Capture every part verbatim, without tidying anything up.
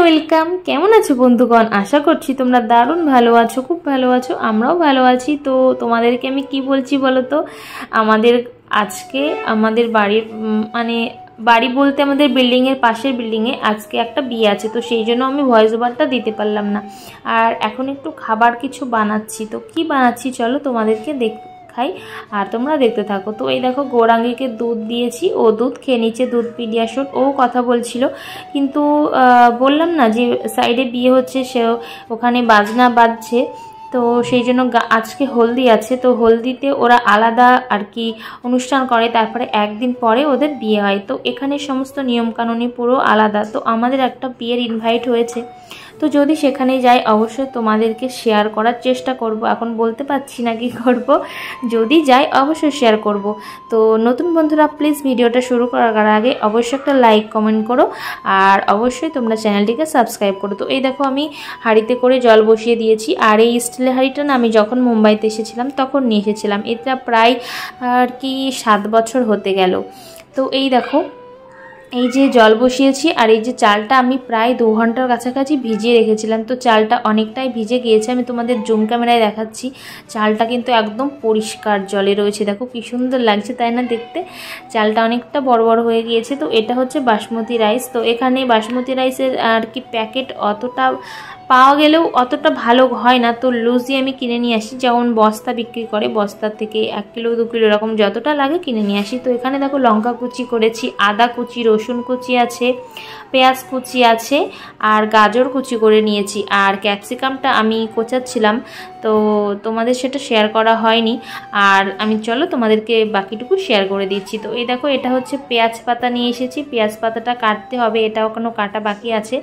Welcome. কেমন আছো বন্ধুগণ? আশা করছি তোমরা দারুণ ভালো আছো, খুব ভালো আছো, আমরাও ভালো আছি। তো তোমাদেরকে আমি কি বলছি বলো তো, আমাদের আজকে আমাদের বাড়ির মানে বাড়ি বলতে আমাদের বিল্ডিংয়ের পাশের বিল্ডিংয়ে আজকে একটা বিয়ে আছে, তো সেই জন্য আমি ভয়েস ওভারটা দিতে পারলাম না। আর এখন একটু খাবার কিছু বানাচ্ছি, তো কি বানাচ্ছি চলো তোমাদেরকে দেখ খাই আর তোমরা দেখতে থাকো। তো এই দেখো গৌরাঙ্গীকে দুধ দিয়েছি, ও দুধ খেয়ে নিচ্ছে, দুধ পিডিয়াশোট। ও কথা বলছিল, কিন্তু বললাম না যে সাইডে বিয়ে হচ্ছে, সে ওখানে বাজনা বাজছে, তো সেই জন্য আজকে হলদি আছে। তো হলদিতে ওরা আলাদা আর কি অনুষ্ঠান করে, তারপরে একদিন পরে ওদের বিয়ে হয়। তো এখানে সমস্ত নিয়মকানুনই পুরো আলাদা। তো আমাদের একটা বিয়ের ইনভাইট হয়েছে, তো যদি সেখানে যাই অবশ্যই তোমাদেরকে শেয়ার করার চেষ্টা করব। এখন বলতে পারছি না কি করব, যদি যাই অবশ্যই শেয়ার করব। তো নতুন বন্ধুরা প্লিজ ভিডিওটা শুরু করার আগে অবশ্যই একটা লাইক কমেন্ট করো, আর অবশ্যই তোমরা চ্যানেলটিকে সাবস্ক্রাইব করো। তো এই দেখো আমি হাঁড়িতে করে জল বসিয়ে দিয়েছি, আর এই স্টিলের হাঁড়িটা না আমি যখন মুম্বাইতে এসেছিলাম তখন নিয়ে এসেছিলাম, এটা প্রায় আর কি সাত বছর হতে গেল। তো এই দেখো এই যে জল বসিয়েছি, আর এই যে চালটা আমি প্রায় দু ঘন্টার কাছাকাছি ভিজিয়ে রেখেছিলাম। তো চালটা অনেকটাই ভিজে গিয়েছে, আমি তোমাদের জুম ক্যামেরায় দেখাচ্ছি। চালটা কিন্তু একদম পরিষ্কার জলে রয়েছে, দেখো কি সুন্দর লাগছে তাই না দেখতে। চালটা অনেকটা বড় বড় হয়ে গিয়েছে। তো এটা হচ্ছে বাসমতি রাইস। তো এখানে বাসমতি রাইসের আর কি প্যাকেট অতটা পাওয়া গেলেও অতটা ভালো হয় না, তো লুজই আমি কিনে নিয়ে আসি, যেমন বস্তা বিক্রি করে, বস্তা থেকে এক কিলো দু কিলো এরকম যতটা লাগে কিনে নিয়ে আসি। তো এখানে দেখো লঙ্কা কুচি করেছি, আদা কুচি, রসুন কুচি আছে, পেঁয়াজ কুচি আছে, আর গাজর কুচি করে নিয়েছি। আর ক্যাপসিকামটা আমি কোচাচ্ছিলাম, তো তোমাদের সেটা শেয়ার করা হয়নি, আর আমি চলো তোমাদেরকে বাকিটুকু শেয়ার করে দিচ্ছি। তো এই দেখো এটা হচ্ছে পেঁয়াজ পাতা নিয়ে এসেছি, পেঁয়াজ পাতাটা কাটতে হবে, এটাও কোনো কাটা বাকি আছে।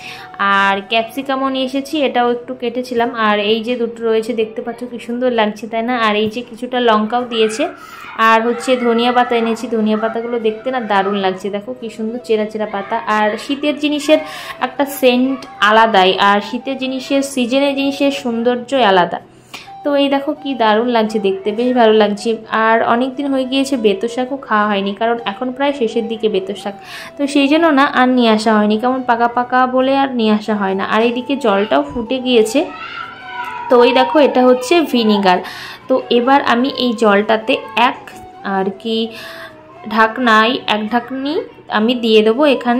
আর ক্যাপসিকামও নিয়ে এসেছি, এটাও একটু কেটেছিলাম। আর এই যে দুটো রয়েছে দেখতে পাচ্ছ কি সুন্দর লাগছে তাই না। আর এই যে কিছুটা লঙ্কাও দিয়েছে, আর হচ্ছে ধনিয়া পাতা এনেছি, ধনিয়া পাতাগুলো দেখতে না দারুণ লাগছে, দেখো কি সুন্দর চেরা চেরা পাতা। আর শীতের জিনিসের একটা সেন্ট আলাদাই, আর শীতের জিনিসের সিজনের জিনিসের সৌন্দর্যই আলাদা। তো এই দেখো কি দারুণ লাগছে দেখতে, বেশ ভালো লাগছে। আর অনেক দিন হয়ে গিয়েছে বেতো শাকও খাওয়া হয়নি, কারণ এখন প্রায় শেষের দিকে বেতো শাক, তো সেই জন্য না আর নিয়ে আসা হয়নি, কেমন পাকা পাকা বলে আর নিয়ে আসা হয় না। আর এইদিকে জলটাও ফুটে গিয়েছে। তো ওই দেখো এটা হচ্ছে ভিনিগার। তো এবার আমি এই জলটাতে এক আর কি ঢাকনাই এক ঢাকনি আমি দিয়ে দেবো এখানে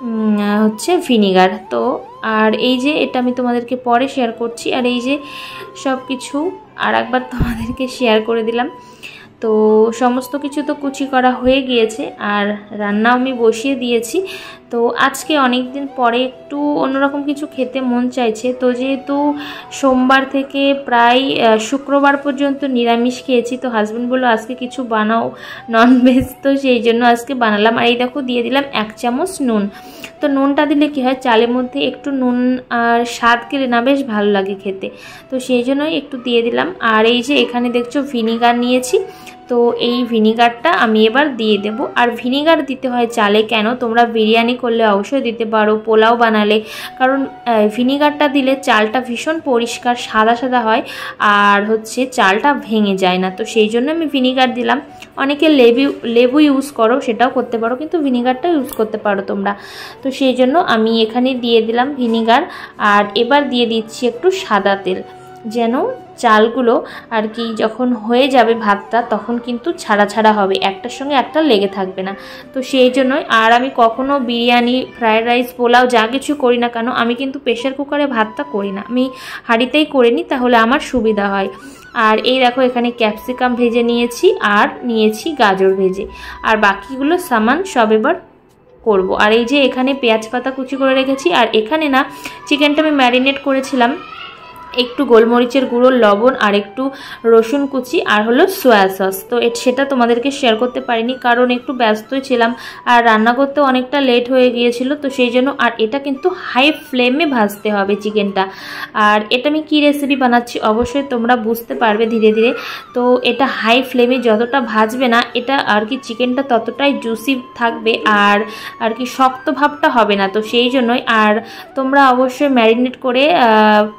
হচ্ছে ভিনিগার। তো আর এই যে এটা আমি তোমাদেরকে পরে শেয়ার করছি। আর এই যে সব কিছু আর একবার তোমাদেরকে শেয়ার করে দিলাম। তো সমস্ত কিছু তো কুচি করা হয়ে গিয়েছে, আর রান্নাও আমি বসিয়ে দিয়েছি। তো আজকে অনেক দিন পরে একটু অন্যরকম কিছু খেতে মন চাইছে, তো যেহেতু সোমবার থেকে প্রায় শুক্রবার পর্যন্ত নিরামিষ খেয়েছি, তো হাজব্যান্ড বললো আজকে কিছু বানাও ননভেজ, তো সেই জন্য আজকে বানালাম। আর এই দেখো দিয়ে দিলাম এক চামচ নুন। তো নুনটা দিলে কি হয়, চালের মধ্যে একটু নুন আর স্বাদ গেলে না বেশ ভালো লাগে খেতে, তো সেই জন্যই একটু দিয়ে দিলাম। আর এই যে এখানে দেখছো ভিনিগার নিয়েছি, তো এই ভিনিগারটা আমি এবার দিয়ে দেব। আর ভিনিগার দিতে হয় চালে কেন, তোমরা বিরিয়ানি করলে অবশ্যই দিতে পারো, পোলাও বানালে, কারণ ভিনিগারটা দিলে চালটা ভীষণ পরিষ্কার সাদা সাদা হয়, আর হচ্ছে চালটা ভেঙে যায় না, তো সেই জন্য আমি ভিনিগার দিলাম। অনেকে লেবু লেবু ইউজ করো, সেটাও করতে পারো, কিন্তু ভিনিগারটা ইউজ করতে পারো তোমরা, তো সেই জন্য আমি এখানে দিয়ে দিলাম ভিনিগার। আর এবার দিয়ে দিচ্ছি একটু সাদা তেল, যেন চালগুলো আর কি যখন হয়ে যাবে ভাতটা তখন কিন্তু ছাড়া ছাড়া হবে, একটার সঙ্গে একটা লেগে থাকবে না, তো সেই জন্যই। আর আমি কখনো বিরিয়ানি, ফ্রায়েড রাইস, পোলাও যা কিছু করি না কেন, আমি কিন্তু প্রেশার কুকারে ভাতটা করি না, আমি হাঁড়িতেই করে নিই, তাহলে আমার সুবিধা হয়। আর এই দেখো এখানে ক্যাপসিকাম ভেজে নিয়েছি, আর নিয়েছি গাজর ভেজে, আর বাকিগুলো সামান সব এবার করব। আর এই যে এখানে পেঁয়াজ পাতা কুচি করে রেখেছি, আর এখানে না চিকেনটা আমি ম্যারিনেট করেছিলাম, একটু গোলমরিচের গুঁড়ো, লবণ, আর একটু রসুন কুচি, আর হলো সয়া সস। তো সেটা তোমাদেরকে শেয়ার করতে পারিনি, কারণ একটু ব্যস্তই ছিলাম, আর রান্না করতে অনেকটা লেট হয়ে গিয়েছিল, তো সেই জন্য। আর এটা কিন্তু হাই ফ্লেমে ভাজতে হবে চিকেনটা। আর এটা আমি কি রেসিপি বানাচ্ছি অবশ্যই তোমরা বুঝতে পারবে ধীরে ধীরে। তো এটা হাই ফ্লেমে যতটা ভাজবে না, এটা আর কি চিকেনটা ততটাই জুসি থাকবে, আর আর কি শক্ত ভাবটা হবে না, তো সেই জন্যই। আর তোমরা অবশ্যই ম্যারিনেট করে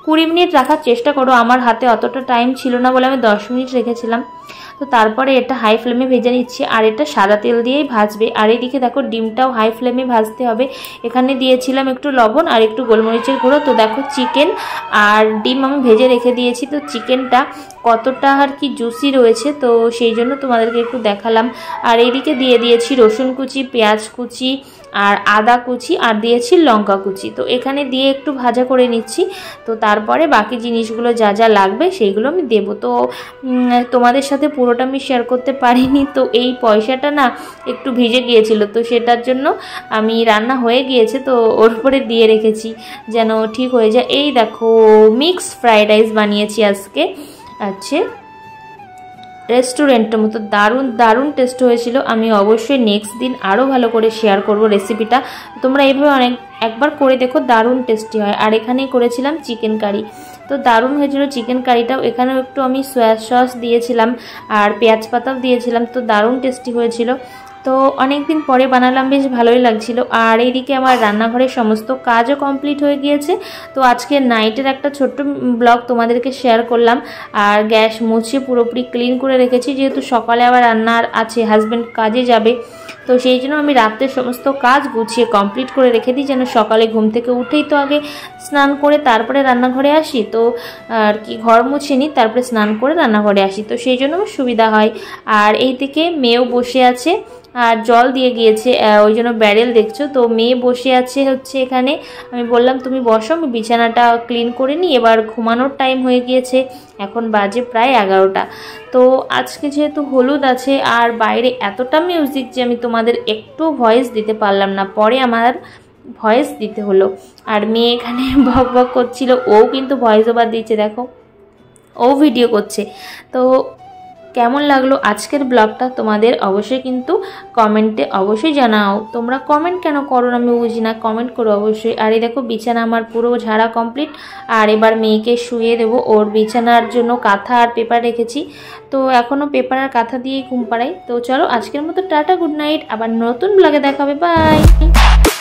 কুড়ি মিনিট রাখার চেষ্টা করো। আমার হাতে অতটা টাইম ছিল না বলে আমি দশ মিনিট রেখেছিলাম। তো তারপরে এটা হাই ফ্লেমে ভেজে নিচ্ছি, আর এটা সাদা তেল দিয়েই ভাজবে। আর এদিকে দেখো ডিমটাও হাই ফ্লেমে ভাজতে হবে। এখানে দিয়েছিলাম একটু লবণ আর একটু গোলমরিচের গুঁড়ো। তো দেখো চিকেন আর ডিম আমি ভেজে রেখে দিয়েছি। তো চিকেনটা কতটা আর কি জুসি রয়েছে, তো সেই জন্য তোমাদেরকে একটু দেখালাম। আর এইদিকে দিয়ে দিয়েছি রসুন কুচি, পেঁয়াজ কুচি আর আদা কুচি, আর দিয়েছি লঙ্কা কুচি। তো এখানে দিয়ে একটু ভাজা করে নিচ্ছি। তো তারপরে বাকি জিনিসগুলো যা যা লাগবে সেইগুলো আমি দেবো। তো তোমাদের সাথে পুরোটা আমি শেয়ার করতে পারিনি, তো এই পয়সাটা না একটু ভিজে গিয়েছিল, তো সেটার জন্য আমি রান্না হয়ে গিয়েছে তো ওর উপরে দিয়ে রেখেছি যেন ঠিক হয়ে যায়। এই দেখো মিক্স ফ্রাইড রাইস বানিয়েছি আজকে। আচ্ছা, রেস্টুরেন্টের মতো দারুণ দারুণ টেস্ট হয়েছিল। আমি অবশ্যই নেক্সট দিন আরও ভালো করে শেয়ার করব রেসিপিটা। তোমরা এইভাবে অনেক একবার করে দেখো, দারুণ টেস্টি হয়। আর এখানেই করেছিলাম চিকেন কারি, তো দারুণ হয়েছিল চিকেন কারিটাও। এখানেও একটু আমি সয়া সস দিয়েছিলাম আর পেঁয়াজ পাতাও দিয়েছিলাম, তো দারুণ টেস্টি হয়েছিল। তো অনেক দিন পরে বানালাম, বেশ ভালোই লাগছিল। আর এইদিকে আমার রান্নাঘরের সমস্ত কাজও কমপ্লিট হয়ে গিয়েছে। তো আজকে নাইটের একটা ছোট্ট ব্লগ তোমাদেরকে শেয়ার করলাম। আর গ্যাস মুছে পুরোপুরি ক্লিন করে রেখেছি, যেহেতু সকালে আবার রান্নার আছে, হাজব্যান্ড কাজে যাবে। তো সেই জন্য আমি রাত্রের সমস্ত কাজ গুছিয়ে কমপ্লিট করে রেখে দিই, যেন সকালে ঘুম থেকে উঠেই তো আগে স্নান করে তারপরে রান্নাঘরে আসি। তো আর কি ঘর মুছে নিই, তারপরে স্নান করে রান্নাঘরে আসি, তো সেই জন্য আমার সুবিধা হয়। আর এই দিকে মেয়েও বসে আছে, আর জল দিয়ে গিয়েছে ওই জন্য ব্যারেল দেখছো। তো মেয়ে বসে আছে হচ্ছে এখানে। আমি বললাম তুমি বসো, আমি বিছানাটা ক্লিন করে নিই, এবার ঘুমানোর টাইম হয়ে গিয়েছে, এখন বাজে প্রায় এগারোটা। তো আজকে যেহেতু হলুদ আছে আর বাইরে এতটা মিউজিক যে আমি তোমাদের একটু ভয়েস দিতে পারলাম না, পরে আমার ভয়েস দিতে হলো। আর মেয়ে এখানে বক বক করছিল, ও কিন্তু ভয়েস ওভার দিচ্ছে, দেখো ও ভিডিও করছে। তো কেমন লাগলো আজকের ব্লগটা তোমাদের অবশ্যই কিন্তু কমেন্টে অবশ্যই জানাও। তোমরা কমেন্ট কেন করো না আমি বুঝি না, কমেন্ট করো অবশ্যই। আর এই দেখো বিছানা আমার পুরো ঝাড়া কমপ্লিট। আর এবার মেয়েকে শুয়ে দেবো, ওর বিছানার জন্য কাঁথা আর পেপার রেখেছি, তো এখনও পেপার আর কাঁথা দিয়েই ঘুম পাড়াই। তো চলো আজকের মতো টাটা, গুড নাইট, আবার নতুন ব্লগে দেখাবে, বাই।